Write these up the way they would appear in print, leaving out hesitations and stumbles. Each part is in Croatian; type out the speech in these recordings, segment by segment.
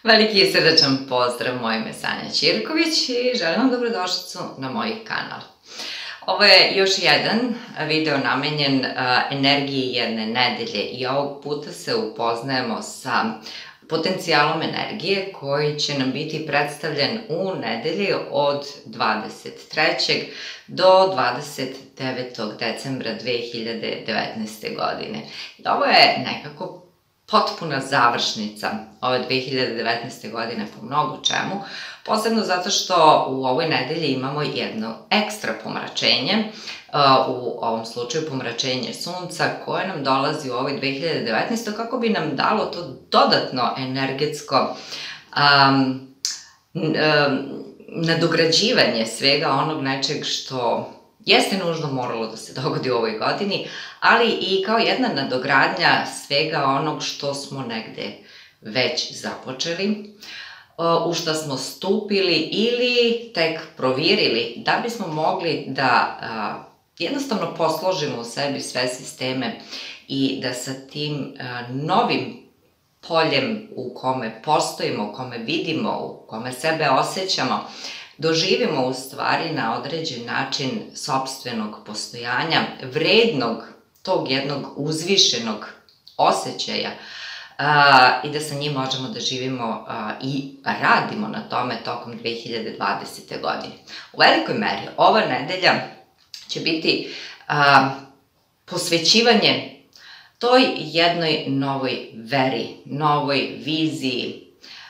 Veliki i srdačan pozdrav, moje ime je Sanja Ćirković i želim vam dobrodošlicu na moj kanal. Ovo je još jedan video namenjen energiji jedne nedelje i ovog puta se upoznajemo sa potencijalom energije koji će nam biti predstavljen u nedelji od 23. do 29. decembra 2019. godine. Ovo je nekako potpuna završnica ove 2019. godine po mnogo čemu, posebno zato što u ovoj nedelji imamo jedno ekstra pomračenje, u ovom slučaju pomračenje sunca koje nam dolazi u ovoj 2019. kako bi nam dalo to dodatno energetsko nadograđivanje svega onog nečeg što jeste nužno moralo da se dogodi u ovoj godini, ali i kao jedna nadogradnja svega onog što smo negde već započeli, u što smo stupili ili tek provirili da bismo mogli da jednostavno posložimo u sebi sve sisteme i da sa tim novim poljem u kome postojimo, u kome vidimo, u kome sebe osjećamo, doživimo u stvari na određen način sopstvenog postojanja, vrednog tog jednog uzvišenog osjećaja i da sa njim možemo da živimo i radimo na tome tokom 2020. godine. U velikoj meri ova nedelja će biti posvećivanje toj jednoj novoj veri, novoj viziji,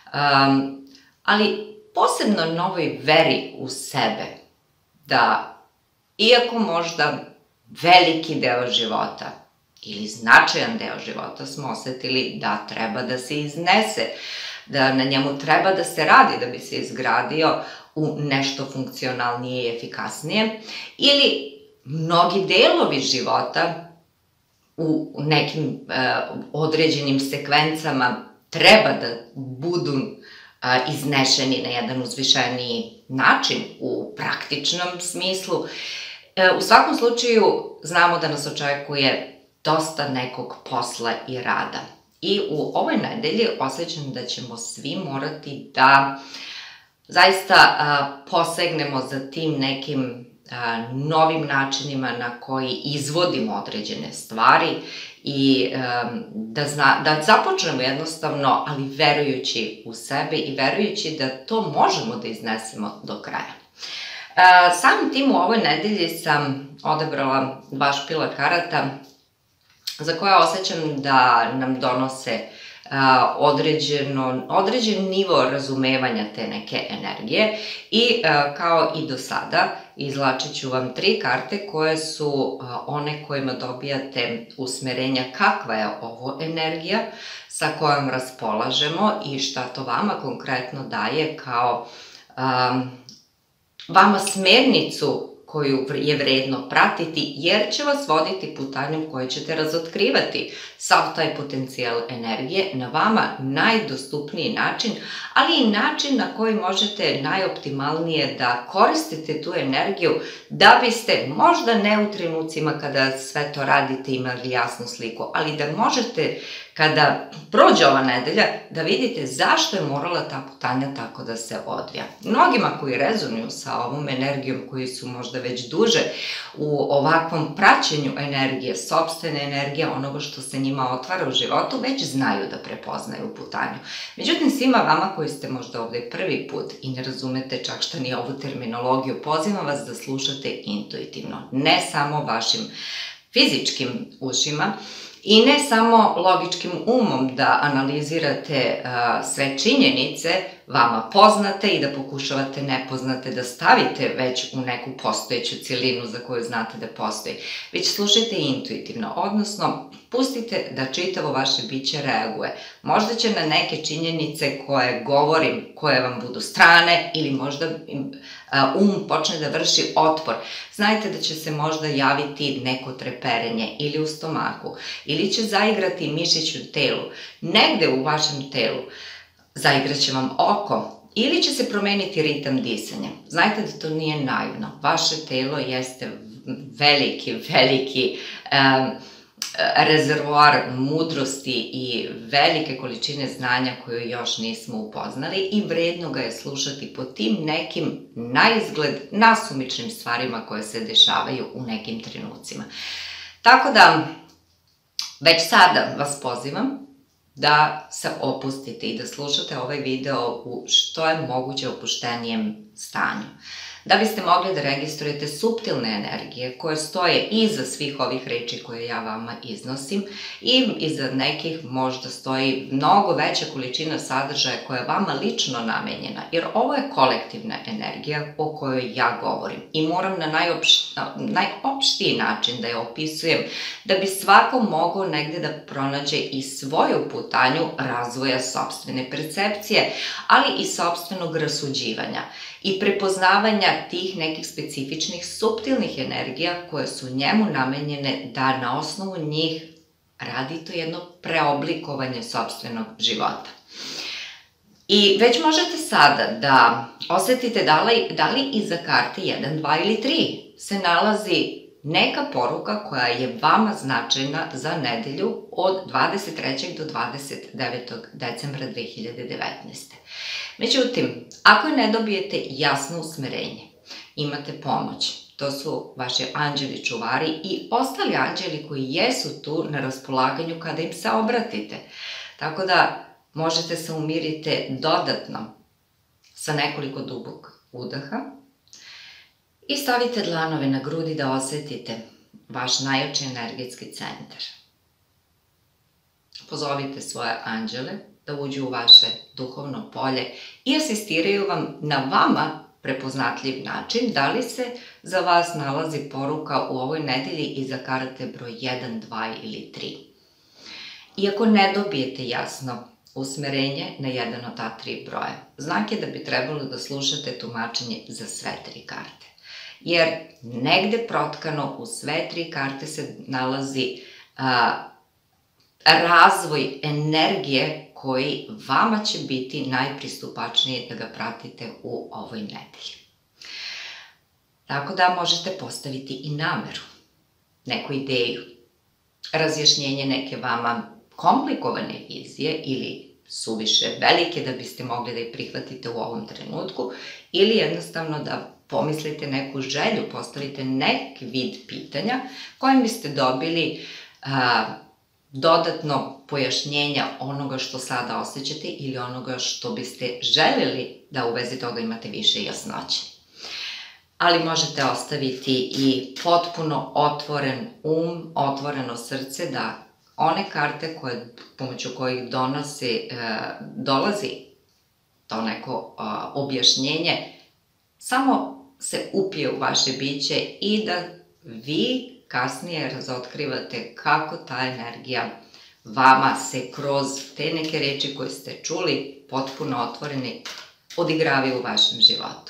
ali posebno novoj veri u sebe, da iako možda veliki deo života ili značajan deo života smo osetili da treba da se iznese, da na njemu treba da se radi da bi se izgradio u nešto funkcionalnije i efikasnije, ili mnogi delovi života u nekim određenim sekvencama treba da budu iznešeni na jedan uzvišeniji način u praktičnom smislu. U svakom slučaju znamo da nas očekuje dosta nekog posla i rada. I u ovoj nedelji osjećam da ćemo svi morati da zaista posegnemo za tim nekim novim načinima na koji izvodimo određene stvari i da započnemo jednostavno, ali verujući u sebe i verujući da to možemo da iznesemo do kraja. Samim tim u ovoj nedelji sam odabrala dva špila karata za koje osjećam da nam donose određen nivo razumevanja te neke energije i kao i do sada izvlačit ću vam tri karte koje su one kojima dobijate usmerenja kakva je ovo energija sa kojom raspolažemo i šta to vama konkretno daje kao vama smernicu koju je vredno pratiti, jer će vas voditi putanjom koje ćete razotkrivati sav taj potencijal energije na vama najdostupniji način, ali i način na koji možete najoptimalnije da koristite tu energiju da biste možda ne u trenucima kada sve to radite imali jasnu sliku, ali da možete kada prođe ova nedelja da vidite zašto je morala ta putanja tako da se odvija. Mnogima koji rezonuju sa ovom energijom, koji su možda već duže u ovakvom praćenju energije, sopstvene energije, onoga što se njima otvara u životu, već znaju da prepoznaju putanju. Međutim, svima vama koji ste možda ovde prvi put i ne razumete čak šta ni ovu terminologiju, pozivam vas da slušate intuitivno, ne samo vašim fizičkim ušima, i ne samo logičkim umom da analizirate sve činjenice vama poznate i da pokušavate nepoznate da stavite već u neku postojeću celinu za koju znate da postoji, već slušajte intuitivno, odnosno pustite da čitavo vaše biće reaguje. Možda će na neke činjenice koje govorim, koje vam budu strane ili možda počne da vrši otpor. Znajte da će se možda javiti neko treperenje ili u stomaku, ili će zaigrati mišić u telu, negde u vašem telu. Zaigraće vam oko ili će se promeniti ritam disanja. Znajte da to nije naivno. Vaše telo jeste veliki rezervoar mudrosti i velike količine znanja koju još nismo upoznali i vredno ga je slušati po tim nekim naizgled nasumičnim stvarima koje se dešavaju u nekim trenucima. Tako da, već sada vas pozivam da se opustite i da slušate ovaj video u što je moguće opuštenijem stanju. Da biste mogli da registrujete suptilne energije koje stoje iza svih ovih reči koje ja vama iznosim i iza nekih možda stoji mnogo veća količina sadržaja koja je vama lično namenjena, jer ovo je kolektivna energija o kojoj ja govorim i moram na najopštiji način da je opisujem da bi svako mogao negde da pronađe i svoju putanju razvoja sopstvene percepcije, ali i sopstvenog rasuđivanja i prepoznavanja tih nekih specifičnih suptilnih energija koje su njemu namenjene da na osnovu njih radi to jedno preoblikovanje sopstvenog života. I već možete sada da osetite da li iza karte 1, 2 ili 3 se nalazi neka poruka koja je vama značajna za nedelju od 23. do 29. decembra 2019. Međutim, ako ne dobijete jasno usmerenje, imate pomoć. To su vaši anđeli čuvari i ostali anđeli koji jesu tu na raspolaganju kada im se obratite. Tako da možete se umiriti dodatno sa nekoliko dubog udaha i stavite dlanove na grudi da osetite vaš najjači energetski centar. Pozovite svoje anđele da uđu u vaše duhovno polje i asistiraju vam na vama prepoznatljiv način da li se za vas nalazi poruka u ovoj nedelji iza karte broj 1, 2 ili 3. Iako ne dobijete jasno usmerenje na jedan od ta 3 broja, znak je da bi trebalo da slušate tumačenje za sve 3 karte. Jer negde protkano u sve 3 karte se nalazi razvoj energije koji vama će biti najpristupačniji da ga pratite u ovoj nedelji. Tako da možete postaviti i nameru, neku ideju, razjašnjenje neke vama komplikovane vizije ili suviše velike da biste mogli da je prihvatite u ovom trenutku ili jednostavno da pomislite neku želju, postavite neki vid pitanja kojim biste dobili dodatno pojašnjenja onoga što sada osjećate ili onoga što biste željeli da u vezi toga imate više jasnoće. Ali možete ostaviti i potpuno otvoren otvoreno srce da one karte pomoću kojih dolazi to neko objašnjenje samo se upije u vaše biće i da vi kasnije razotkrivate kako ta energija vama se kroz te neke reči koje ste čuli potpuno otvoreni odigravaju u vašem životu.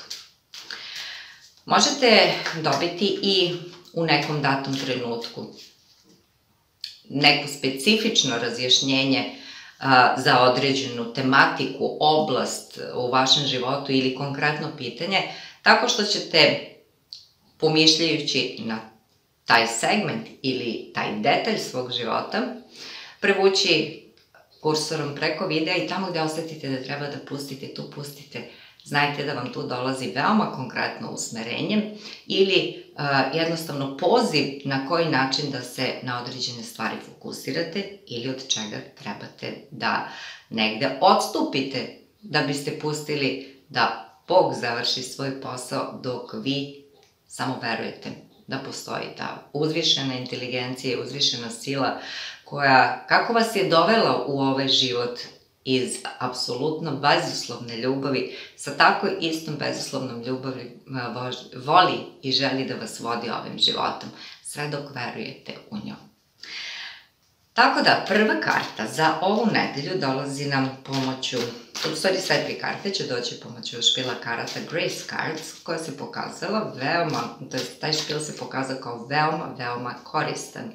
Možete dobiti i u nekom datom trenutku neko specifično razjašnjenje za određenu tematiku, oblast u vašem životu ili konkretno pitanje, tako što ćete, pomišljajući na taj segment ili taj detalj svog života, prevući kursorom preko videa i tamo gde osetite da treba da pustite, tu pustite. Znajte da vam tu dolazi veoma konkretno usmerenje ili jednostavno poziv na koji način da se na određene stvari fokusirate ili od čega trebate da negde odstupite da biste pustili da Bog završi svoj posao dok vi samo verujete da postoji ta uzvišena inteligencija i uzvišena sila koja, kako vas je dovela u ovaj život iz apsolutno bezuslovne ljubavi, sa tako istom bezuslovnom ljubavi voli i želi da vas vodi ovim životom, sve dok verujete u nju. Tako da, prva karta za ovu nedelju dolazi nam pomoću, u stvari sve 3 karte će doći pomoću špila karata Grace Cards, koja se pokazala veoma, to je taj špil se pokazao kao veoma koristan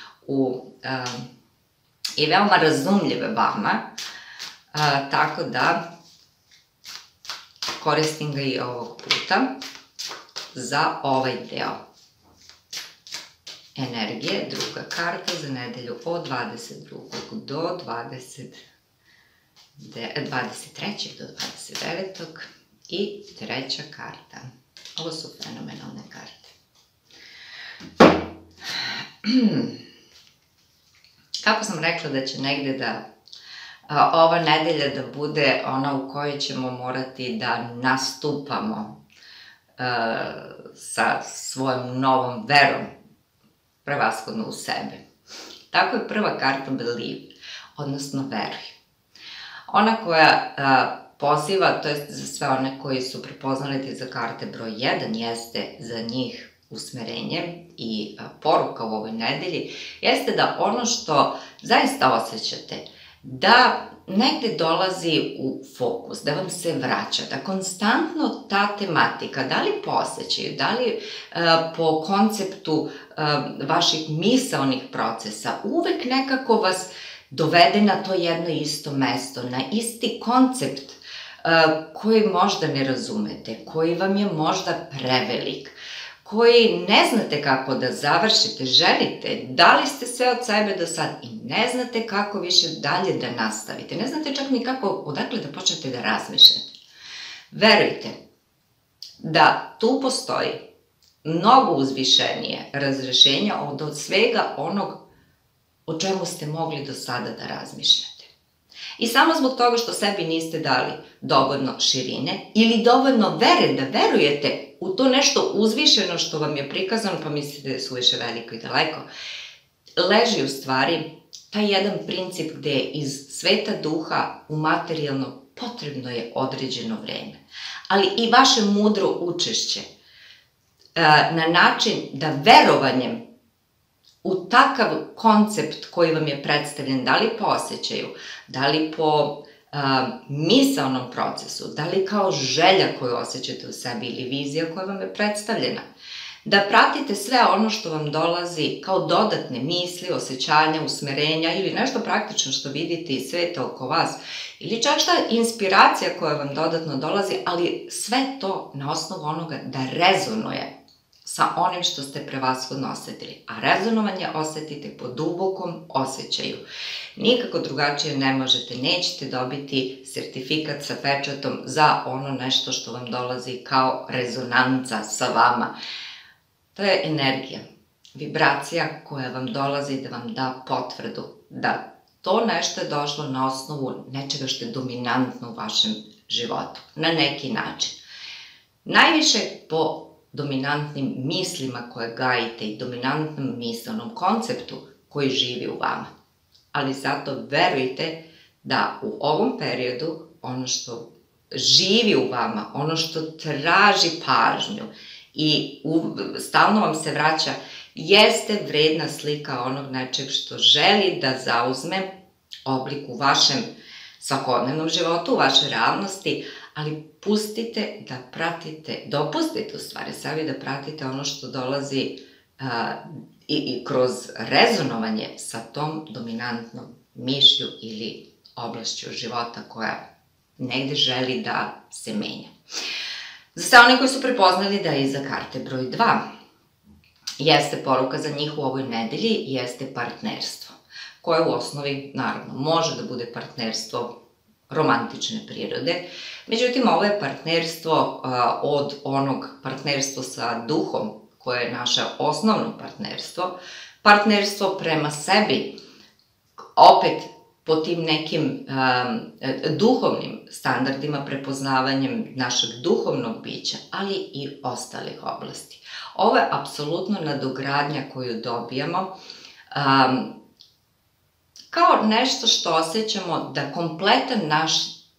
i veoma razumljiv vama, tako da koristim ga i ovog puta za ovaj deo. energije, druga karta za nedelju od 22. do 23. do 29. I treća karta. Ovo su fenomenalne karte. Kako sam rekla da će negde ova nedelja da bude ona u kojoj ćemo morati da nastupamo sa svojom novom verom, prevashodno u sebe. Tako je prva karta Believe, odnosno veruj. Ona koja poziva, to je za sve one koji su prepoznali za karte broj 1, jeste za njih usmerenje i poruka u ovoj nedelji, jeste da ono što zaista osjećate, da negde dolazi u fokus, da vam se vraća, da konstantno ta tematika, da li po osjećaju, da li po konceptu vaših misaonih procesa, uvek nekako vas dovede na to jedno isto mesto, na isti koncept koji možda ne razumete, koji vam je možda prevelik, koji ne znate kako da završite, želite, dali ste sve od sebe do sad i ne znate kako više dalje da nastavite, ne znate čak ni kako, odakle da počnete da razmišljate. Verujte da tu postoji mnogo uzvišenije razrešenja od svega onog o čemu ste mogli do sada da razmišljate. I samo zbog toga što sebi niste dali dovoljno širine ili dovoljno vere da verujete u to nešto uzvišeno što vam je prikazano, pa mislite da je suviše veliko i daleko, leži u stvari taj jedan princip gde iz sveta duha u materijalno potrebno je određeno vreme. Ali i vaše mudro učešće na način da verovanjem u takav koncept koji vam je predstavljen, da li po osjećaju, da li po misaonom procesu, da li kao želja koju osjećate u sebi ili vizija koja vam je predstavljena, da pratite sve ono što vam dolazi kao dodatne misli, osjećanja, usmerenja ili nešto praktično što vidite iz sveta oko vas, ili čak šta inspiracija koja vam dodatno dolazi, ali sve to na osnovu onoga da rezonuje sa onim što ste prevashodno osetili. A rezonovanje osetite po dubokom osjećaju. Nikako drugačije ne možete, nećete dobiti sertifikat sa pečatom za ono nešto što vam dolazi kao rezonanca sa vama. To je energija, vibracija koja vam dolazi da vam da potvrdu da to nešto je došlo na osnovu nečega što je dominantno u vašem životu, na neki način. Najviše po dominantnim mislima koje gajite i dominantnom misalnom konceptu koji živi u vama. Ali zato verujte da u ovom periodu ono što živi u vama, ono što traži pažnju i stalno vam se vraća, jeste vredna slika onog nečeg što želi da zauzme oblik u vašem svakodnevnom životu, u vašoj realnosti, ali pustite da pratite, dopustite u stvari sebi da pratite ono što dolazi i kroz rezonovanje sa tom dominantnom mišlju ili oblašću života koja negde želi da se menja. Za sve one koji su prepoznali da je iza karte broj 2 jeste poruka za njih u ovoj nedelji, jeste partnerstvo, koje u osnovi, naravno, može da bude partnerstvo romantične prirode. Međutim, ovo je partnerstvo od onog partnerstva sa duhom, koje je naše osnovno partnerstvo, partnerstvo prema sebi, opet po tim nekim duhovnim standardima, prepoznavanjem našeg duhovnog bića, ali i ostalih oblasti. Ovo je apsolutno nadogradnja koju dobijamo kao nešto što osjećamo da kompletan naš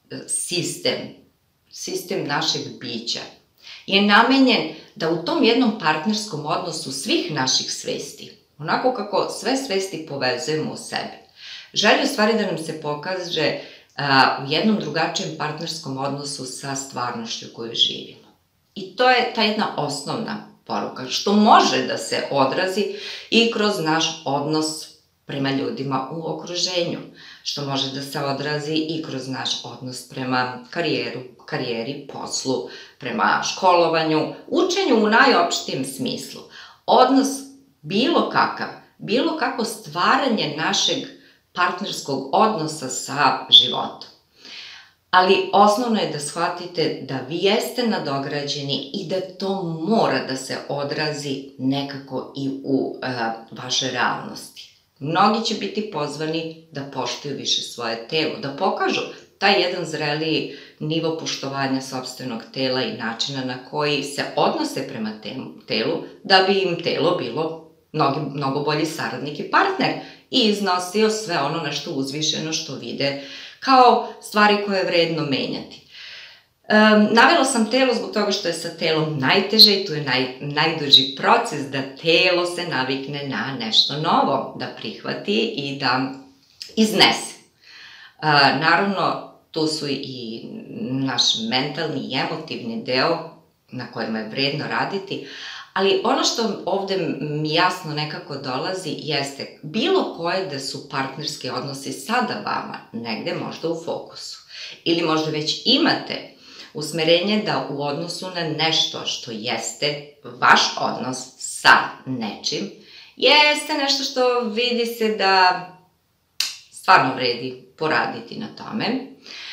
sistem našeg bića je namenjen da u tom jednom partnerskom odnosu svih naših svesti, onako kako sve svesti povezujemo u sebi, želi u stvari da nam se pokaže u jednom drugačijem partnerskom odnosu sa stvarnošću koju živimo. I to je ta jedna osnovna poruka, što može da se odrazi i kroz naš odnos prema ljudima u okruženju, što može da se odrazi i kroz naš odnos prema karijeri, poslu, prema školovanju, učenju u najopštijem smislu. Odnos bilo kako stvaranje našeg partnerskog odnosa sa životom. Ali osnovno je da shvatite da vi jeste nadograđeni i da to mora da se odrazi nekako i u vašoj realnosti. Mnogi će biti pozvani da poštuju više svoje telo, da pokažu taj jedan zreliji nivo poštovanja sopstvenog tela i načina na koji se odnose prema telu, da bi im telo bilo mnogo bolji saradnik i partner i iznosio sve ono nešto uzvišeno što vide kao stvari koje je vredno menjati. Navela sam telo zbog toga što je sa telom najteže i tu je najduži proces da telo se navikne na nešto novo, da prihvati i da iznese. Naravno, tu su i naš mentalni i emotivni deo na kojima je vredno raditi, ali ono što ovde mi jasno nekako dolazi jeste bilo koje da su partnerski odnosi sada vama negde možda u fokusu ili možda već imate usmerenje da u odnosu na nešto što jeste vaš odnos sa nečim, jeste nešto što vidi se da stvarno vredi poraditi na tome,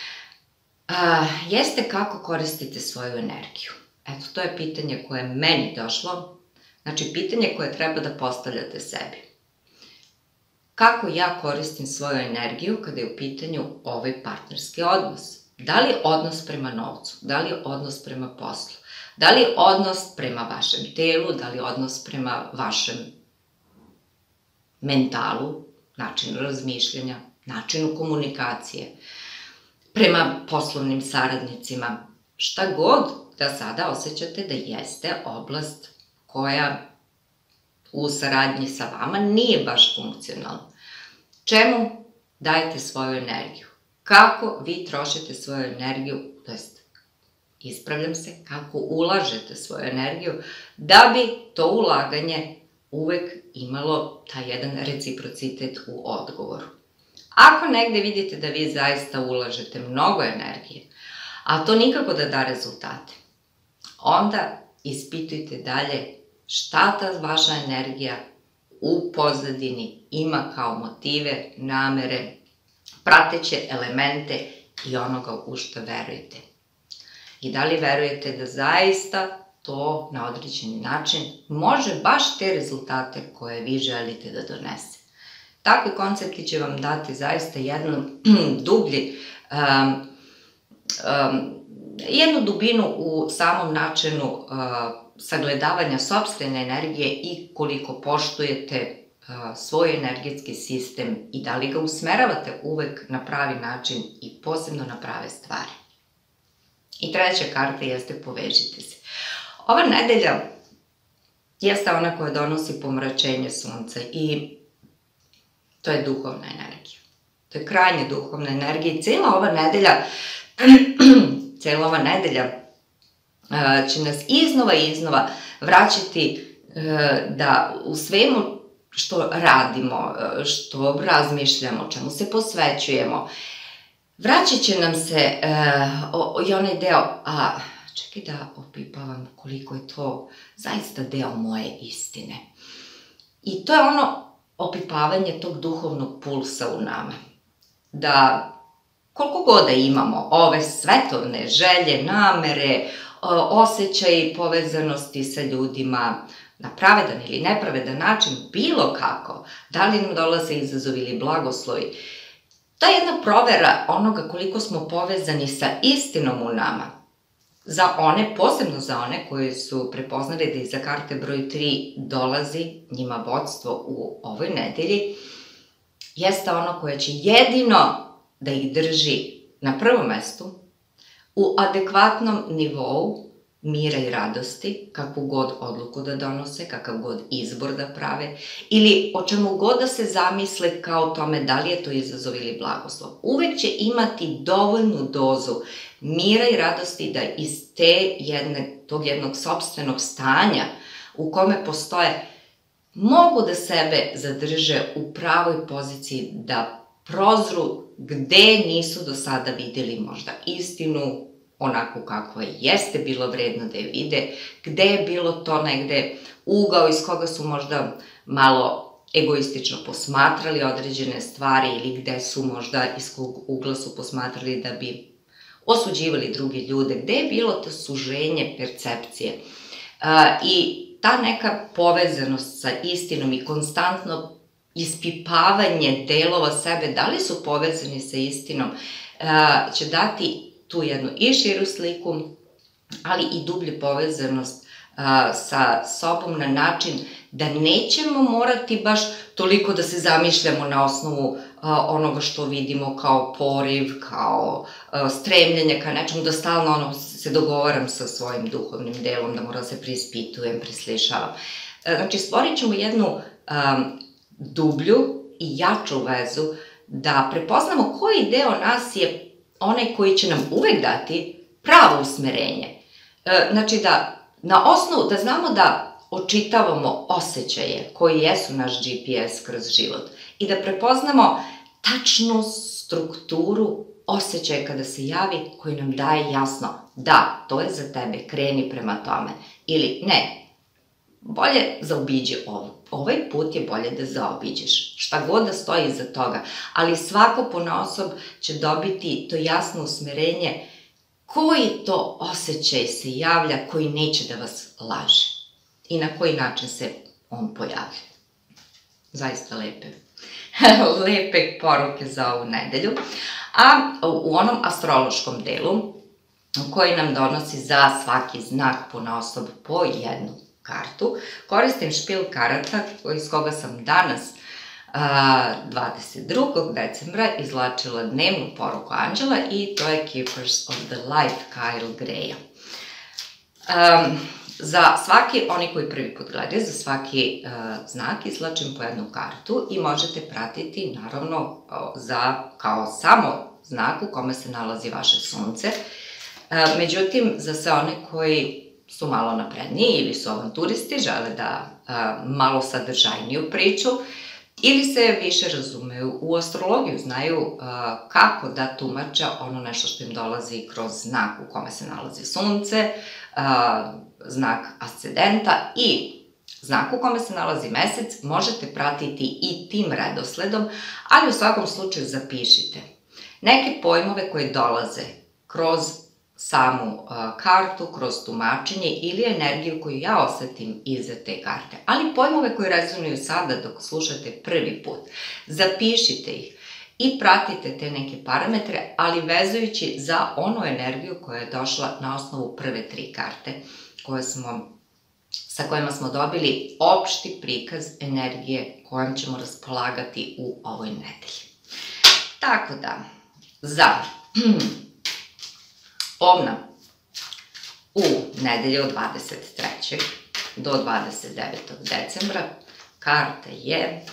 jeste kako koristite svoju energiju. Eto, to je pitanje koje je meni došlo, znači pitanje koje treba da postavljate sebi. Kako ja koristim svoju energiju kada je u pitanju ovaj partnerski odnos? Da li odnos prema novcu? Da li odnos prema poslu? Da li odnos prema vašem telu? Da li odnos prema vašem mentalu, načinu razmišljanja, načinu komunikacije, prema poslovnim saradnicima? Šta god da sada osjećate da jeste oblast koja u saradnji sa vama nije baš funkcionalna. Čemu dajete svoju energiju? Kako vi trošite svoju energiju, to jest, ispravljam se, kako ulažete svoju energiju, da bi to ulaganje uvek imalo taj jedan reciprocitet u odgovoru. Ako negde vidite da vi zaista ulažete mnogo energije, a to nikako da da rezultate, onda ispitujte dalje šta ta vaša energija u pozadini ima kao motive, namere, prateće elemente i onoga u što verujete. I da li verujete da zaista to na određeni način može baš te rezultate koje vi želite da donese. Takvi koncepti će vam dati zaista jednu dubinu u samom načinu sagledavanja sopstvene energije i koliko poštujete svoj energetski sistem i da li ga usmeravate uvek na pravi način i posebno na prave stvari. I treća karta jeste povežite se. Ova nedelja jeste ona koja donosi pomračenje sunca i to je duhovna energija. To je krajnje duhovna energija i cijela ova nedelja će nas iznova i iznova vraćati da u svemu što radimo, što razmišljamo, čemu se posvećujemo, vraćat će nam se i onaj deo, čekaj da opipavam koliko je to zaista deo moje istine. I to je ono opipavanje tog duhovnog pulsa u nama. Da koliko god da imamo ove svetovne želje, namere, osjećaj povezanosti sa ljudima na pravedan ili nepravedan način, bilo kako, da li nam dolaze izazovi ili blagoslovi, to je jedna provera onoga koliko smo povezani sa istinom u nama. Posebno za one koji su prepoznali da iza karte broj 3 dolazi njima vodstvo u ovoj nedelji, jeste ono koje će jedino da ih drži na prvom mestu, u adekvatnom nivou mira i radosti, kakvu god odluku da donose, kakav god izbor da prave, ili o čemu god da se zamisle kao tome da li je to izazov ili blagoslov. Uvek će imati dovoljnu dozu mira i radosti da iz tog jednog sopstvenog stanja u kome postoje, mogu da sebe zadrže u pravoj poziciji da prozru gde nisu do sada videli možda istinu, onako kako jeste bilo vredno da je vide, gde je bilo to negde ugao iz koga su možda malo egoistično posmatrali određene stvari ili gde su možda iz kog ugla su posmatrali da bi osuđivali druge ljude, gde je bilo to suženje percepcije. I ta neka povezanost sa istinom i konstantno ispipavanje delova sebe, da li su povezani sa istinom, će dati tu jednu i širu sliku, ali i dublju povezanost sa sobom na način da nećemo morati baš toliko da se zamišljamo na osnovu onoga što vidimo kao poriv, kao stremljenje ka nečemu, da stalno se dogovaram sa svojim duhovnim delom, da moram da se preispitujem, preslišavam. Znači, stvorit ćemo jednu dublju i jaču vezu, da prepoznamo koji deo nas je onaj koji će nam uvek dati pravo usmerenje. Znači, na osnovu, da znamo da očitavamo osjećaje koji jesu naš GPS kroz život i da prepoznamo tačnu strukturu osjećaja kada se javi koji nam daje jasno da, to je za tebe, kreni prema tome, ili ne, bolje zaobiđi ovo. Ovaj put je bolje da zaobiđeš, šta god da stoji iza toga, ali svako ponaosob će dobiti to jasno usmerenje koji to osjećaj se javlja koji neće da vas laže i na koji način se on pojavlja. Zaista lepe poruke za ovu nedelju. A u onom astrološkom delu koji nam donosi za svaki znak ponaosob po jednu kartu, koristim špil karata iz koga sam danas 22. decembra izvlačila dnevnu poruku anđela i to je Keepers of the Light Kyle Greya. Za svaki, oni koji prvi put gledaju, za svaki znak izvlačim po jednu kartu i možete pratiti naravno kao samo znak u kome se nalazi vaše sunce. Međutim, za sve one koji su malo napredniji ili su avanturisti, žele da malo sadržajniju priču ili se više razumeju u astrologiju, znaju kako da tumače ono nešto što im dolazi kroz znak u kome se nalazi sunce, znak ascendenta i znak u kome se nalazi mesec, možete pratiti i tim redosledom, ali u svakom slučaju zapišite neke pojmove koje dolaze kroz samu kartu, kroz tumačenje ili energiju koju ja osetim iza te karte. Ali pojmove koje rezonuju sada dok slušate prvi put, zapišite ih i pratite te neke parametre, ali vezujući za onu energiju koja je došla na osnovu prve 3 karte sa kojima smo dobili opšti prikaz energije kojom ćemo raspolagati u ovoj nedelji. Tako da, za Ovna u nedelju od 23. do 29. decembra karta je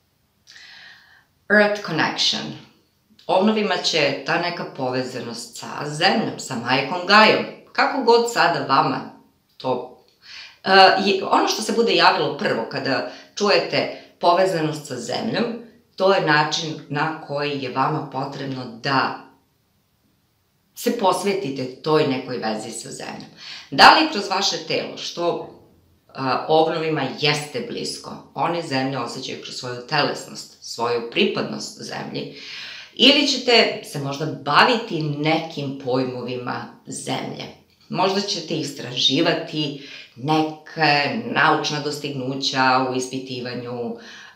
Earth Connection. Ovnovima će ta neka povezanost sa zemljom, sa majkom Gajom, kako god sada vama to... ono što se bude javilo prvo kada čujete povezanost sa zemljom, to je način na koji je vama potrebno da se posvetite toj nekoj vezi sa zemljom. Da li kroz vaše telo, što ovnovima jeste blisko, oni zemlju osjećaju kroz svoju telesnost, svoju pripadnost zemlji, ili ćete se možda baviti nekim pojmovima zemlje. Možda ćete istraživati neke naučna dostignuća u ispitivanju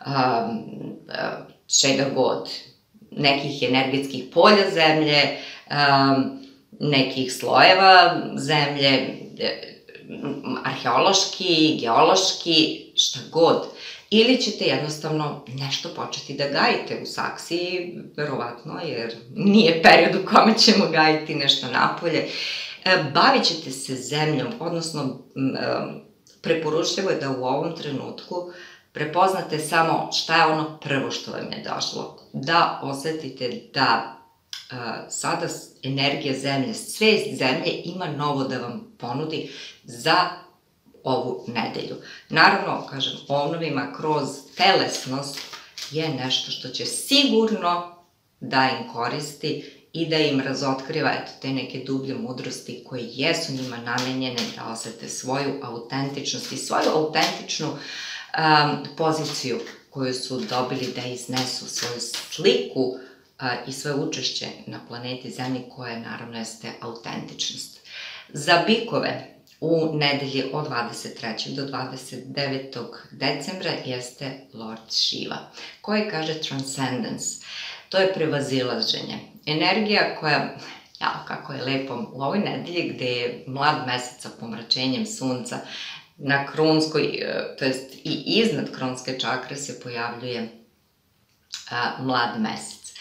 čega god, nekih energetskih polja zemlje, nekih slojeva zemlje, arheološki, geološki, šta god. Ili ćete jednostavno nešto početi da gajite u saksiji, verovatno, jer nije period u kome ćemo gajiti nešto napolje. Bavit ćete se zemljom, odnosno preporučljivo je da u ovom trenutku prepoznate samo šta je ono prvo što vam je došlo. Da osetite da sada energija zemlje, svest zemlje ima novo da vam ponudi za ovu nedelju. Naravno, kažem, ovnovima kroz telesnost je nešto što će sigurno da im koristi i da im razotkriva te neke dublje mudrosti koje jesu njima namenjene da osete svoju autentičnost i svoju autentičnu poziciju koju su dobili da iznesu svoju sliku i svoje učešće na planeti Zemlji, koja naravno jeste autentičnost. Za bikove u nedelji od 23. do 29. decembra jeste Lord Shiva, koji kaže transcendence. To je prevazilaženje. Energija koja, kako je lepo, u ovoj nedelji gde je mlad mesec sa pomračenjem sunca na krunskoj, to jest i iznad krunske čakre se pojavljuje mlad mesec.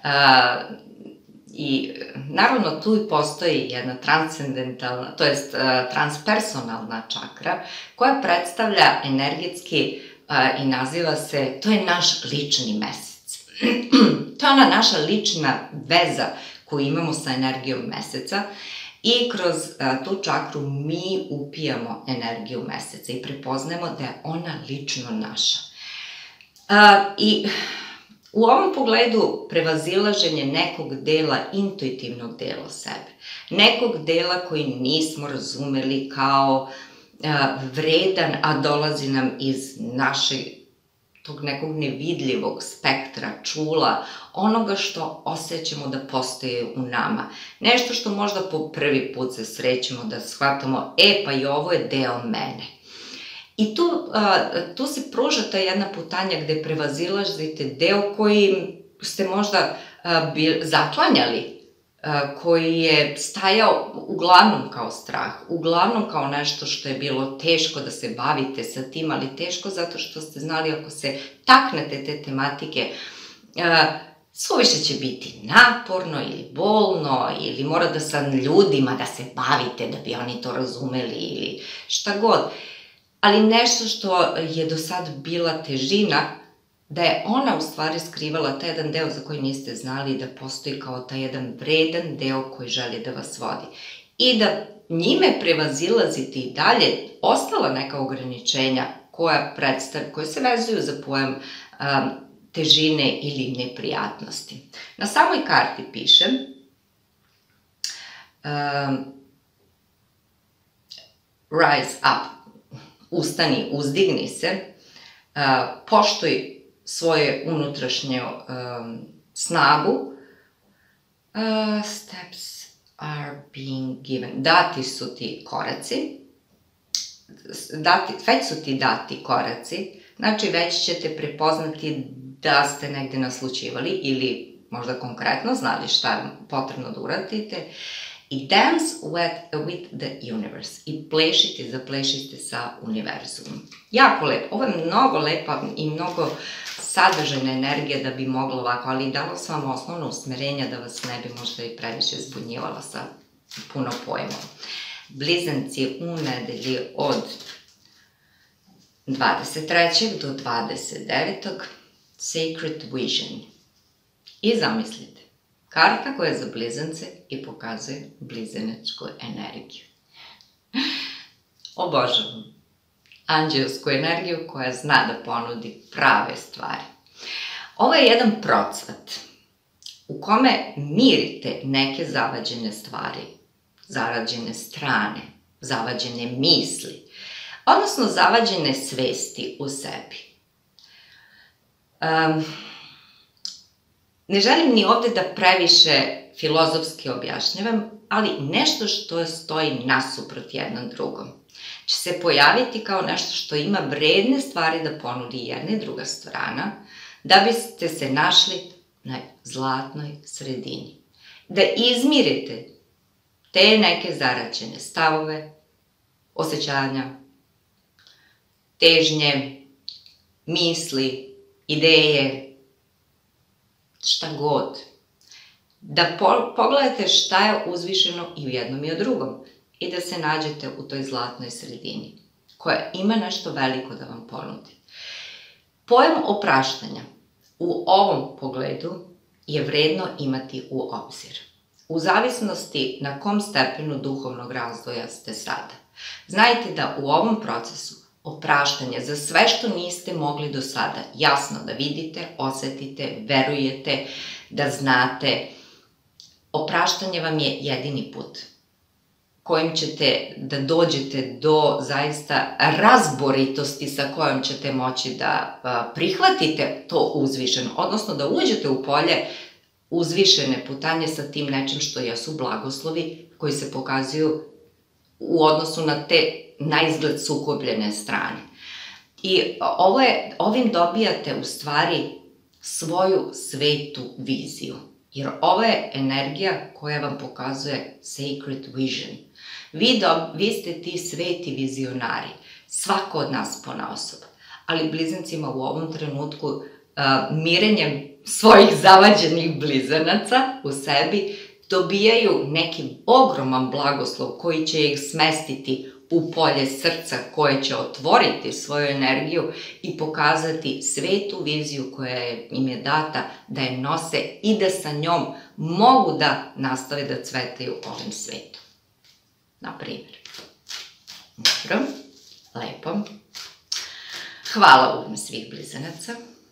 I naravno tu i postoji jedna transcendentalna, to jest transpersonalna čakra koja predstavlja energetski i naziva se, to je naš lični mesec. To je ona naša lična veza koju imamo sa energijom meseca i kroz tu čakru mi upijamo energiju meseca i prepoznajemo da je ona lično naša. I u ovom pogledu prevazilaženje nekog dela, intuitivnog dela sebe, nekog dela koji nismo razumeli kao vredan, a dolazi nam iz našeg tog nekog nevidljivog spektra, čula, onoga što osjećamo da postoje u nama. Nešto što možda po prvi put se srećemo da shvatamo, pa i ovo je deo mene. I tu se pruža ta jedna putanja gde prevazilazite deo koji ste možda zaklanjali, koji je stajao uglavnom kao strah, uglavnom kao nešto što je bilo teško da se bavite sa tim, ali teško zato što ste znali ako se taknete te tematike, suviše će biti naporno ili bolno ili mora da sa ljudima da se bavite da bi oni to razumeli ili šta god. Ali nešto što je do sad bila težina, da je ona u stvari skrivala taj jedan deo za koji niste znali da postoji kao taj jedan vredan deo koji želi da vas vodi. I da njime prevazilazite i dalje ostala neka ograničenja koje se vezuju za pojam težine ili neprijatnosti. Na samoj karti piše rise up. Ustani, uzdigni se, poštuj svoje unutrašnju snagu. Steps are being given. Dati su ti koraci. Već su ti dati koraci. Znači, već ćete prepoznati da ste negde naslućivali ili možda konkretno znali šta je potrebno da uradite. I dance with the universe. I zaplešite sa univerzumom. Jako lepo. Ovo je mnogo lepa i mnogo sadržajna energija da bi mogla ovako, ali dala sam vam osnovno usmerenja da vas ne bi možda i previše zbunjivala sa puno pojmova. Blizanci u nedelji od 23. do 29. Sacred Vision. I zamislite. Karta koja je za blizance i pokazuje blizanačku energiju. Obožavam anđelsku energiju koja zna da ponudi prave stvari. Ovo je jedan procvat u kome mirite neke zavađene stvari, zavađene strane, zavađene misli, odnosno zavađene svesti u sebi. Ne želim ni ovde da previše filozofski objašnjavam, ali nešto što stoji nasuprot jednom drugom će se pojaviti kao nešto što ima vredne stvari da ponudi jedna i druga strana, da biste se našli na zlatnoj sredini. Da izmirite te neke zaraćene stavove, osjećanja, težnje, misli, ideje, šta god. Da pogledate šta je uzvišeno i u jednom i u drugom i da se nađete u toj zlatnoj sredini koja ima nešto veliko da vam ponudi. Pojam opraštanja u ovom pogledu je vredno imati u obzir. U zavisnosti na kom stepenu duhovnog razvoja ste sada. Znajte da u ovom procesu opraštanja za sve što niste mogli do sada jasno da vidite, osetite, verujete, da znate, opraštanje vam je jedini put kojim ćete da dođete do zaista razboritosti sa kojom ćete moći da prihvatite to uzvišeno, odnosno da uđete u polje uzvišene putanje sa tim nečim što jesu blagoslovi koji se pokazuju u odnosu na te naizgled sukobljene strane. I ovim dobijate u stvari svoju svetu viziju, jer ovo je energija koja vam pokazuje sacred vision. Vi ste ti sveti vizionari, svako od nas ponaosob, ali blizancima u ovom trenutku mirenjem svojih zavađenih blizanaca u sebi dobijaju neki ogroman blagoslov koji će ih smestiti u polje srca, koje će otvoriti svoju energiju i pokazati svetu viziju koja im je data da je nose i da sa njom mogu da nastave da cvetaju ovim svetom. Na primjer. Dobro, lepo. Hvala u ime svih blizanaca.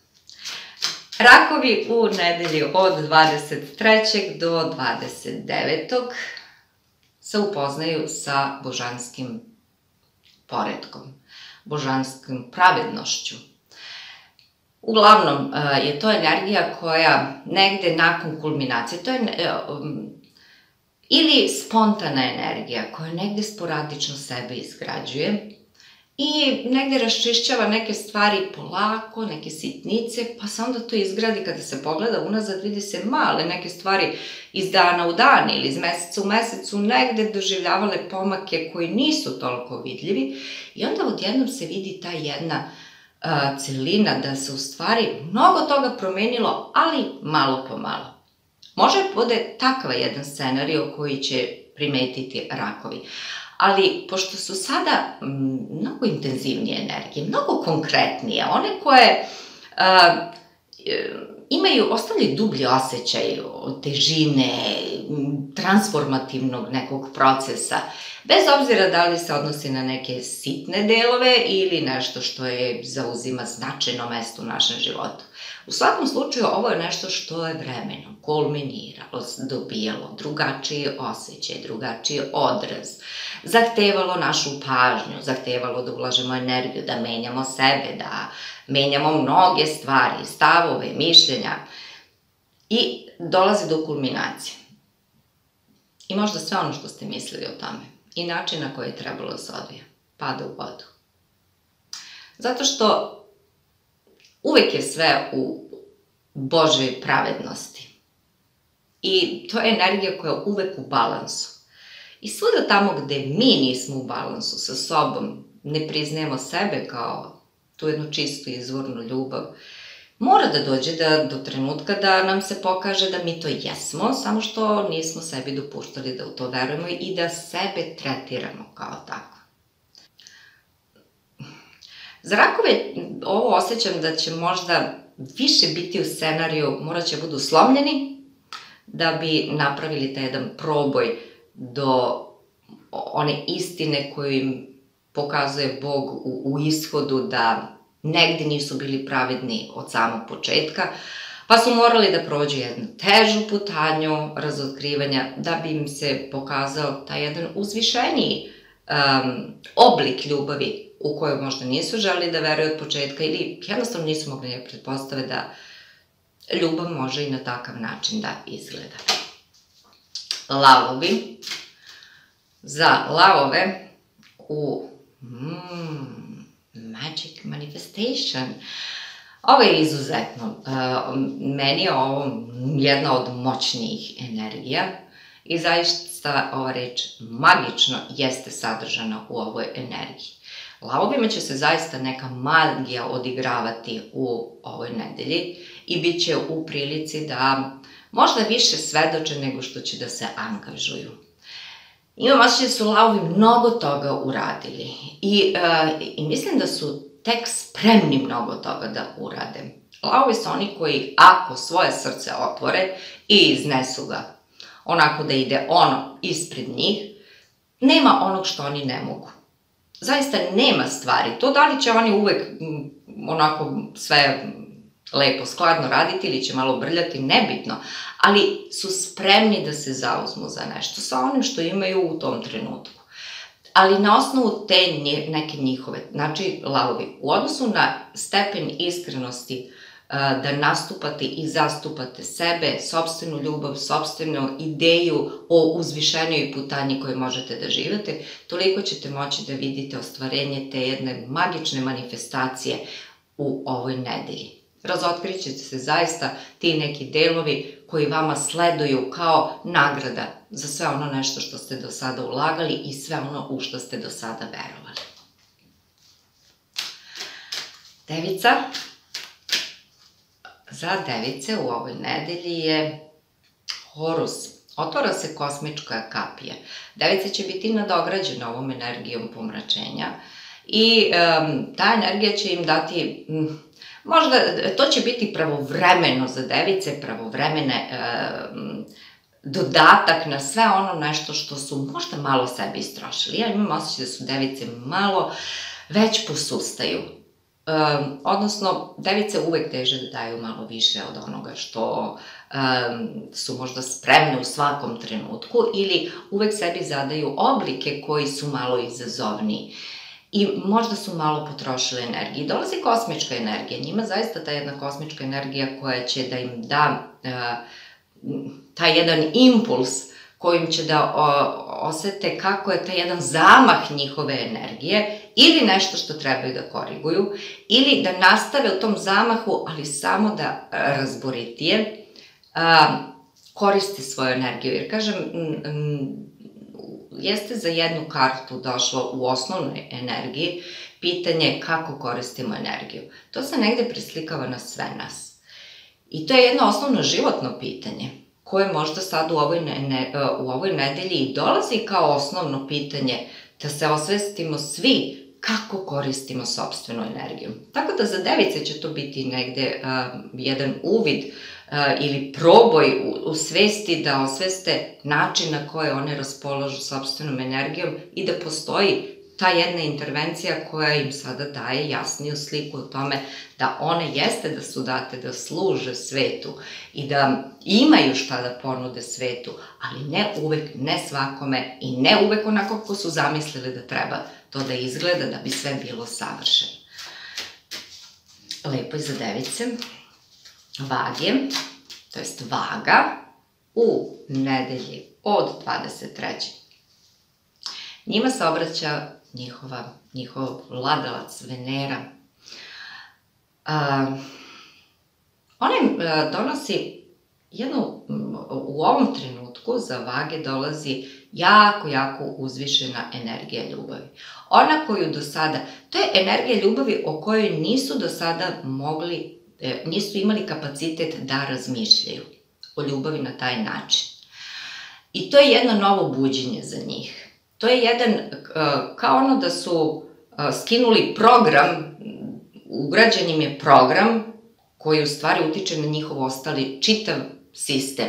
Rakovi u nedelji od 23. do 29. se upoznaju sa božanskim poretkom, božanskim pravednošću. Uglavnom je to energija koja negde nakon kulminacije, to je ili spontana energija koja negde sporadično sebe izgrađuje i negde raščišćava neke stvari polako, neke sitnice, pa se onda to izgradi kada se pogleda unazad, vidi se male neke stvari iz dana u dan ili iz meseca u mesecu negde doživljavale pomake koji nisu toliko vidljivi i onda odjednom se vidi ta jedna celina da se u stvari mnogo toga promenilo, ali malo po malo. Može bude takav jedan scenario koji će primetiti rakovi. Ali, pošto su sada mnogo intenzivnije energije, mnogo konkretnije, one koje ostavljaju dublji osjećaj od težine, transformativnog nekog procesa, bez obzira da li se odnosi na neke sitne delove ili nešto što zauzima značajno mesto u našem životu. U svakom slučaju, ovo je nešto što je vremenom kulminiralo, dobijalo drugačiji osjećaj, drugačiji odraz, zahtevalo našu pažnju, zahtevalo da ulažemo energiju, da menjamo sebe, da menjamo mnoge stvari, stavove, mišljenja i dolazi do kulminacije. I možda sve ono što ste mislili o tome i način na koji je trebalo da se odvija, pada u vodu. Zato što uvek je sve u Božoj pravednosti. I to je energija koja je uvek u balansu. I svuda tamo gde mi nismo u balansu sa sobom, ne priznajemo sebe kao tu jednu čistu izvornu ljubav, mora da dođe do trenutka da nam se pokaže da mi to jesmo, samo što nismo sebi dopuštali da u to verujemo i da sebe tretiramo kao tako. Za rakove ovo osjećam da će možda više biti u scenariju, morat će budu slomljeni da bi napravili taj jedan proboj do one istine koju im pokazuje Bog u ishodu da negdje nisu bili pravedni od samog početka, pa su morali da prođu jednu težu putanju razotkrivanja da bi im se pokazao taj jedan uzvišeniji oblik ljubavi u koju možda nisu želeli da veruju od početka ili jednostavno nisu mogli da pretpostave da ljubav može i na takav način da izgleda. Lavovi. Za lavove u Magic Manifestation. Ovo je izuzetno. Meni je ovo jedna od moćnijih energija i zaista ova reč magično jeste sadržana u ovoj energiji. Lavovima će se zaista neka magija odigravati u ovoj nedelji i bit će u prilici da možda više svedoče nego što će da se angažuju. Imam osjećaj da su lavovi mnogo toga uradili i mislim da su tek spremni mnogo toga da urade. Lavovi su oni koji ako svoje srce otvore i iznesu ga onako da ide ono ispred njih, nema onog što oni ne mogu. Zaista nema stvari. To da li će oni uvek onako sve lepo, skladno raditi ili će malo brljati, nebitno, ali su spremni da se zauzmu za nešto sa onim što imaju u tom trenutku. ali na osnovu te neke njihove, znači lavovi, u odnosu na stepen iskrenosti da nastupate i zastupate sebe, sopstvenu ljubav, sopstvenu ideju o uzvišenijoj putanji koju možete da živete, toliko ćete moći da vidite ostvarenje te jedne magične manifestacije u ovoj nedelji. Razotkrit će se zaista ti neki delovi koji vama sleduju kao nagrada za sve ono nešto što ste do sada ulagali i sve ono u što ste do sada verovali. Devica. Za device u ovoj nedelji je Horus. Otvara se kosmička kapija. Devica će biti nadograđena ovom energijom pomračenja i ta energija će im dati, možda to će biti pravovremeno za device, pravovremene dodatak na sve ono nešto što su možda malo sebi istrošili. Ja imam osjećaj da su device malo već posustaju. Odnosno, device uvek teže da daju malo više od onoga što su možda spremne u svakom trenutku ili uvek sebi zadaju oblike koji su malo izazovniji i možda su malo potrošile energije. Dolazi kosmička energija, njima zaista ta jedna kosmička energija koja će da im da taj jedan impuls kojim će da osete kako je taj jedan zamah njihove energije ili nešto što trebaju da koriguju ili da nastave u tom zamahu, ali samo da razboritije koriste svoju energiju. Jer kažem, jeste za jednu kartu došlo u osnovnoj energiji pitanje kako koristimo energiju. To se negde preslikava na sve nas. I to je jedno osnovno životno pitanje koje možda sad u ovoj nedelji i dolazi kao osnovno pitanje da se osvestimo svi kako koristimo sopstvenu energiju. Tako da za device će to biti negde jedan uvid ili proboj u svesti da osveste način na koje one raspolažu sopstvenom energijom i da postoji ta jedna intervencija koja im sada daje jasniju sliku o tome da one jeste da su date da služe svetu i da imaju šta da ponude svetu, ali ne uvek, ne svakome i ne uvek onako kako su zamislili da treba to da izgleda da bi sve bilo savršeno. Lepo je za device. Vage, to jest vaga, u nedelji od 23. Njima se obraća njihov vladalac Venera. Ona im donosi u ovom trenutku za vage dolazi jako uzvišena energija ljubavi. Ona koju do sada, to je energija ljubavi o kojoj nisu do sada nisu imali kapacitet da razmišljaju o ljubavi na taj način. I to je jedno novo buđenje za njih. To je jedan, kao ono da su skinuli program, ugrađen im je program koji u stvari utiče na njihov ostali čitav sistem.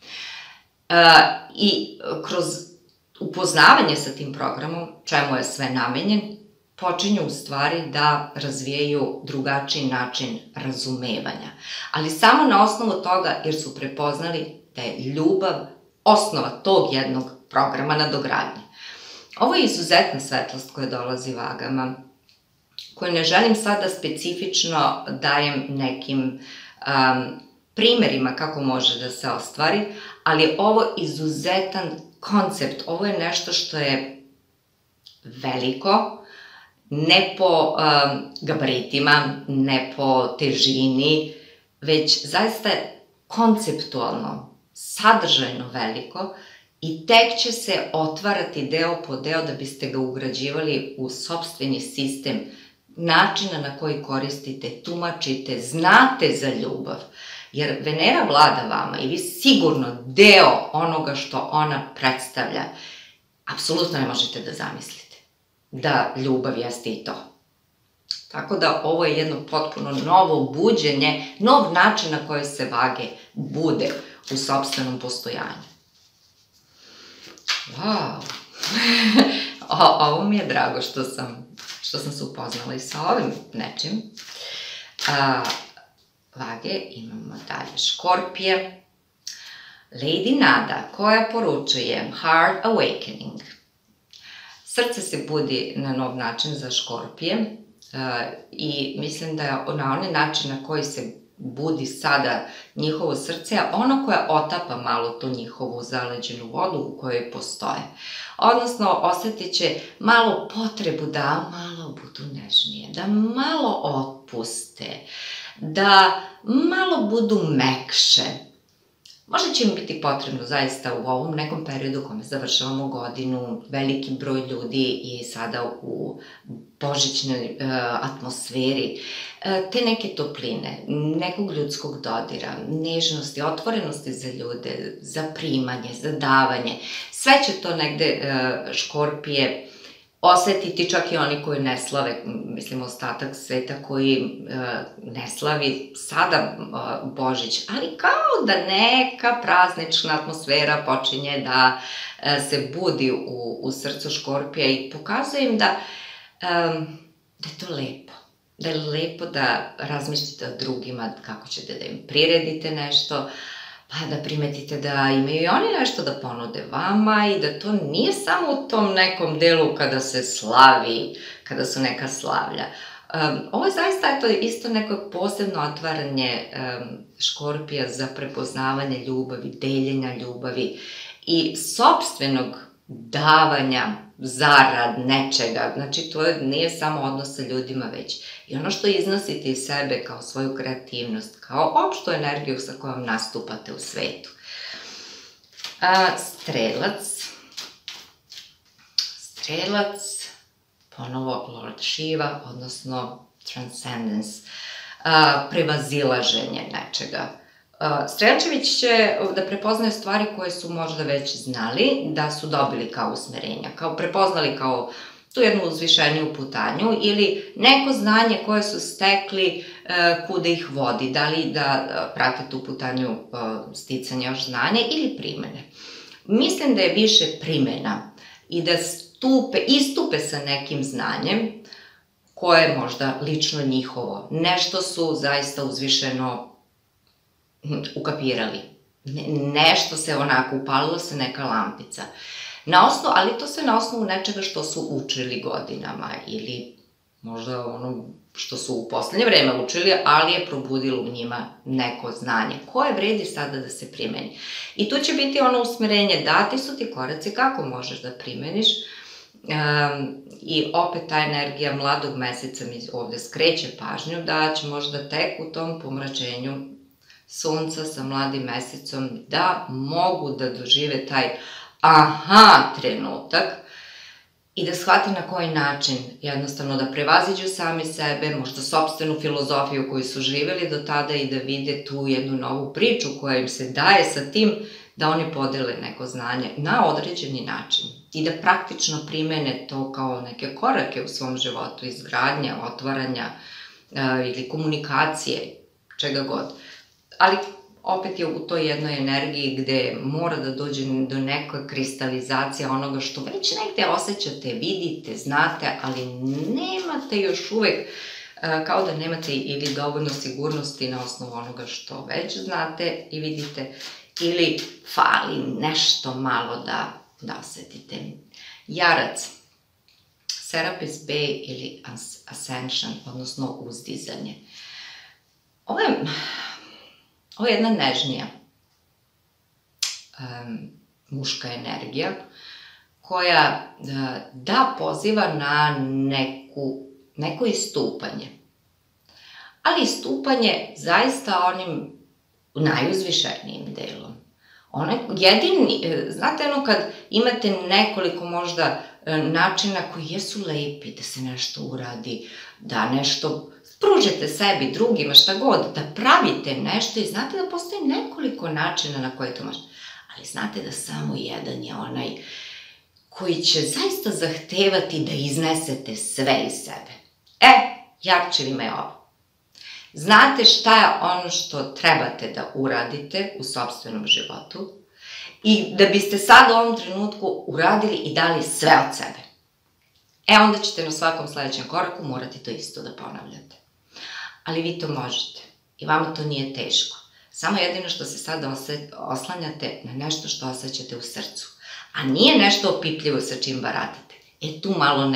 I kroz upoznavanje sa tim programom, čemu je sve namenjen, počinju u stvari da razvijaju drugačiji način razumevanja. Ali samo na osnovu toga jer su prepoznali da je ljubav osnova tog jednog programa nadogradnje. Ovo je izuzetna svetlost koja dolazi vagama, koju ne želim sada specifično dajem nekim primerima kako može da se ostvari, ali je ovo izuzetan koncept, ovo je nešto što je veliko, ne po gabaritima, ne po težini, već zaista konceptualno, sadržajno veliko i tek će se otvarati deo po deo da biste ga ugrađivali u sopstveni sistem načina na koji koristite, tumačite, znate za ljubav. Jer Venera vlada vama i vi sigurno deo onoga što ona predstavlja, apsolutno ne možete da zamislite da ljubav jeste i to. Tako da ovo je jedno potpuno novo buđenje, nov način na koji se vage bude u sopstvenom postojanju. Wow! Ovo mi je drago što sam se upoznala i sa ovim nečim. Vage, imamo dalje Škorpije. Lady Nada, koja poručuje Heart Awakening. Srce se budi na nov način za Škorpije i mislim da je na onaj način na koji se budi sada njihovo srce, ono koje otapa malo tu njihovu zaleđenu vodu u kojoj postoje. Odnosno, osjetit će malo potrebu da malo budu nežnije, da malo otpuste, da malo budu mekše. Možda će im biti potrebno zaista u ovom nekom periodu u kome završavamo godinu, veliki broj ljudi je sada u božićnoj atmosferi, te neke topline, nekog ljudskog dodira, nežnosti, otvorenosti za ljude, za primanje, za davanje. Sve će to negde Škorpije osetiti, čak i oni koji ne slave, mislim ostatak sveta koji ne slavi sada Božić, ali kao da neka praznična atmosfera počinje da se budi u srcu Škorpija i pokazuje im da je to lepo. Da je lepo da razmišljate o drugima, kako ćete da im priredite nešto, pa da primetite da imaju i oni nešto da ponude vama i da to nije samo u tom nekom delu kada se slavi, kada su neka slavlja. Ovo je zaista isto neko posebno otvaranje Škorpija za prepoznavanje ljubavi, deljenja ljubavi i sopstvenog davanja zarad nečega. Znači, to nije samo odnos sa ljudima, već i ono što iznosite iz sebe kao svoju kreativnost, kao opštu energiju sa kojom nastupate u svetu. Strelac, ponovo Lord Shiva, odnosno transcendence, prevazilaženje nečega. Strelčević će da prepoznaje stvari koje su možda već znali, da su dobili kao usmerenja, kao prepoznali kao tu jednu uzvišeniju putanju ili neko znanje koje su stekli kuda ih vodi, da li da prate tu putanju sticanja još znanja ili primene. Mislim da je više primena i da istupe sa nekim znanjem koje je možda lično njihovo. Nešto su zaista uzvišeno ukapirali. Nešto se onako, upalila se neka lampica. Ali to sve na osnovu nečega što su učili godinama ili možda ono što su u poslednje vreme učili, ali je probudilo u njima neko znanje koje vredi sada da se primeni. I tu će biti ono usmerenje, dati su ti koraci kako možeš da primeniš. I opet ta energija mladog meseca mi ovde skreće pažnju da će možda tek u tom pomračenju sunca sa mladim mesecom da mogu da dožive taj aha trenutak i da shvate na koji način jednostavno da prevaziđu sami sebe, možda sopstvenu filozofiju koju su živeli do tada i da vide tu jednu novu priču koja im se daje sa tim da oni podele neko znanje na određeni način i da praktično primene to kao neke korake u svom životu, izgradnja, otvaranja ili komunikacije, čega god. Ali opet je u toj jednoj energiji gde mora da dođe do neka kristalizacija onoga što već negde osjećate, vidite, znate, ali nemate još uvek, kao da nemate ili dovoljno sigurnosti na osnovu onoga što već znate i vidite, ili fali nešto malo da osetite. Jarac, Serapis Bey ili Ascension, odnosno uzdizanje. Ovo je jedna nežnija muška energija koja poziva na neko istupanje. Ali istupanje zaista onim najuzvišenijim delom. Znate ono kad imate nekoliko možda načina koji jesu lepi da se nešto uradi, da nešto pružite sebi, drugima, šta god, da pravite nešto i znate da postoji nekoliko načina na koje to možete. Ali znate da samo jedan je onaj koji će zaista zahtevati da iznesete sve iz sebe. Jarčevima je ovo. Znate šta je ono što trebate da uradite u sopstvenom životu i da biste sad u ovom trenutku uradili i dali sve od sebe. Onda ćete na svakom sledećem koraku morati to isto da ponavljate. Ali vi to možete i vama to nije teško. Samo jedino što se sada oslanjate na nešto što osjećate u srcu. A nije nešto opipljivo sa čim baratate. Tu malo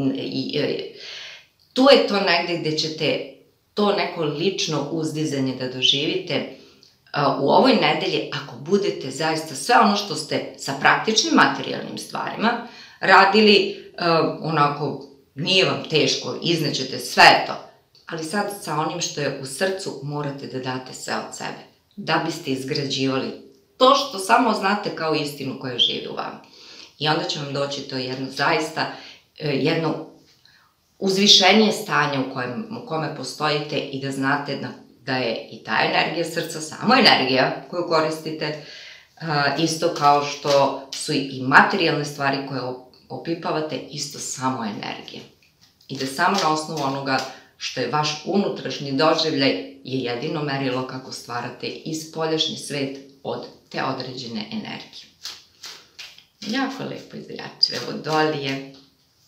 tu je to negde gde ćete to neko lično uzdizanje da doživite u ovoj nedelji, ako budete zaista sve ono što ste sa praktičnim materijalnim stvarima radili, onako, nije vam teško, iznećete sve to, ali sad sa onim što je u srcu morate da date sve od sebe, da biste izgrađivali to što samo znate kao istinu koja živi u vama. I onda će vam doći to jedno zaista, jedno uzvišenije stanje u kome postojite i da znate da je i ta energija srca samo energija koju koristite, isto kao što su i materijalne stvari koje opipavate, isto samo energija. I da samo na osnovu onoga što je vaš unutrašnji doživljaj je jedino merilo kako stvarate i spoljašnji svet od te određene energije. Jako lepo izračive Vodolije.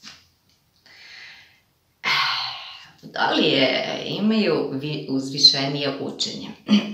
Vodolije imaju uzvišenije učenje.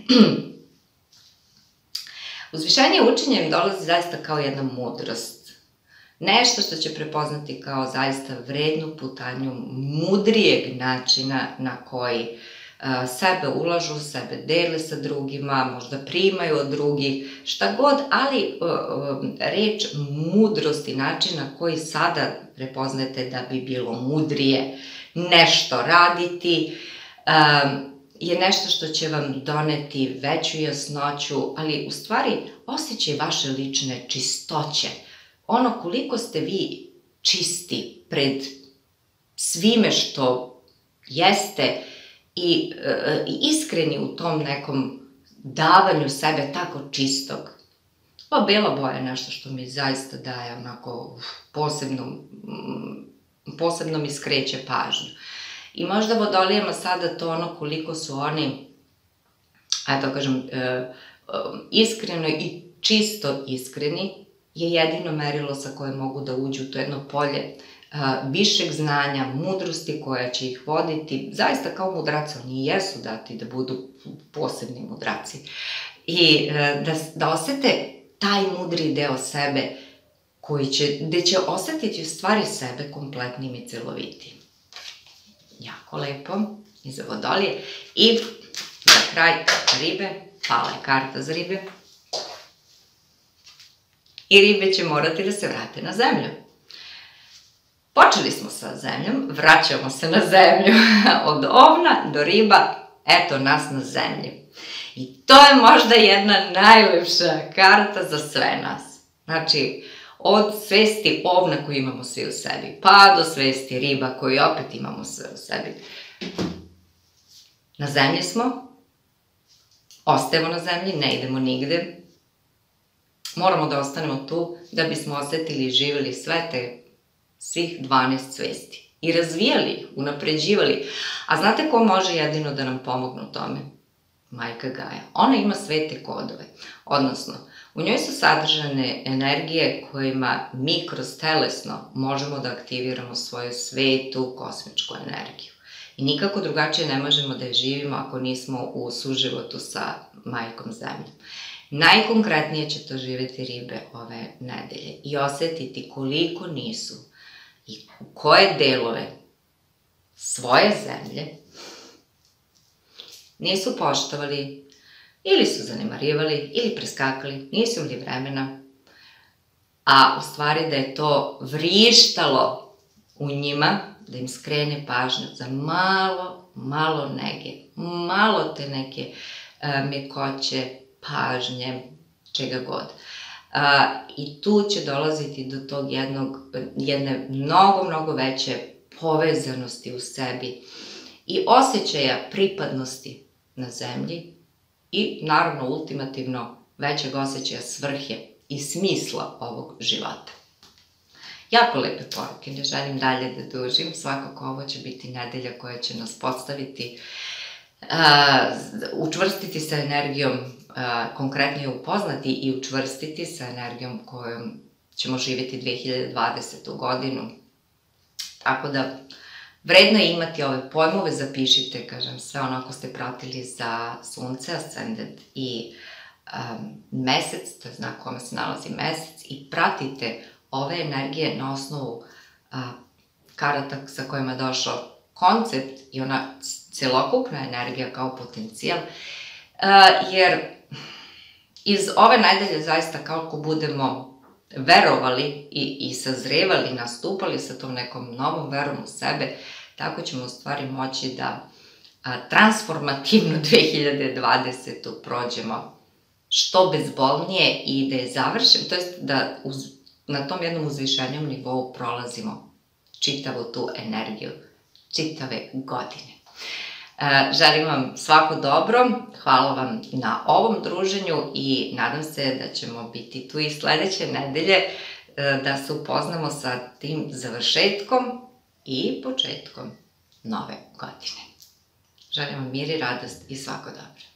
Uzvišenije učenje im dolazi zaista kao jedna mudrost. Nešto što će prepoznati kao zaista vrednu putanju mudrijeg načina na koji sebe ulažu, sebe dele sa drugima, možda primaju od drugih, šta god, ali reč mudrost i način na koji sada prepoznate da bi bilo mudrije nešto raditi, je nešto što će vam doneti veću jasnoću, ali u stvari osjećaj vaše lične čistoće. Ono koliko ste vi čisti pred svime što jeste i iskreni u tom nekom davanju sebe tako čistog. Ova bela boja je nešto što mi zaista daje onako posebno mi skreće pažnju. I možda Vodolijama sada to ono koliko su oni, iskreno i čisto iskreni, je jedino merilo sa koje mogu da uđu u to jedno polje višeg znanja, mudrosti koja će ih voditi, zaista kao mudraci, oni jesu dati da budu posebni mudraci. I da osete taj mudri deo sebe, gde će osetiti u stvari sebe kompletnim i celovitim. Jako lepo, i za Vodolije. I za kraj ribe, pala je karta za ribe. I ribe će morati da se vrate na zemlju. Počeli smo sa zemljom, vraćamo se na zemlju. Od ovna do riba, eto nas na zemlji. I to je možda jedna najlepša karta za sve nas. Znači, od svesti ovna koju imamo svi u sebi, pa do svesti riba koju opet imamo sve u sebi. Na zemlji smo, ostajemo na zemlji, ne idemo nigde. Moramo da ostanemo tu da bismo osetili i živjeli svih 12 svesti. I razvijali ih, unapređivali. A znate ko može jedino da nam pomogne u tome? Majka Gaja. Ona ima svete kodove. Odnosno, u njoj su sadržane energije kojima mi kroz telesno možemo da aktiviramo svoju svetu kosmičku energiju. I nikako drugačije ne možemo da je živimo ako nismo u suživotu sa Majkom Zemljom. Najkonkretnije će to živjeti ribe ove nedelje i osetiti koliko nisu i u koje delove svoje zemlje nisu poštovali ili su zanemarivali ili preskakali, nisu imali vremena, a u stvari da je to vrištalo u njima, da im skrene pažnju za malo nege, malo te neke mekoće, pažnje, čega god. I tu će dolaziti do tog jedne mnogo veće povezanosti u sebi i osjećaja pripadnosti na zemlji i naravno ultimativno većeg osjećaja svrhe i smisla ovog života. Jako lepe poruke, ne želim dalje da dužim, svakako ovo će biti nedelja koja će nas postaviti, učvrstiti sa energijom, konkretno je upoznati i učvrstiti sa energijom kojom ćemo živjeti 2020. godinu. Tako da, vredno je imati ove pojmove, zapišite, kažem, sve ono ako ste pratili za sunce, ascendent i mesec, to je znak kome se nalazi mesec, i pratite ove energije na osnovu karata sa kojima je došao koncept i ona celokupna energija kao potencijal, jer iz ove nedelje zaista kako budemo verovali i sazrevali, nastupali sa tom nekom novom verom u sebe, tako ćemo u stvari moći da transformativno 2020. prođemo što bezbolnije i da je završimo, to jest da na tom jednom uzvišenijom nivou prolazimo čitavu tu energiju, čitave godine. Želim vam svako dobro, hvala vam na ovom druženju i nadam se da ćemo biti tu i sledeće nedelje da se upoznamo sa tim završetkom i početkom nove godine. Želim vam mir i radost i svako dobro.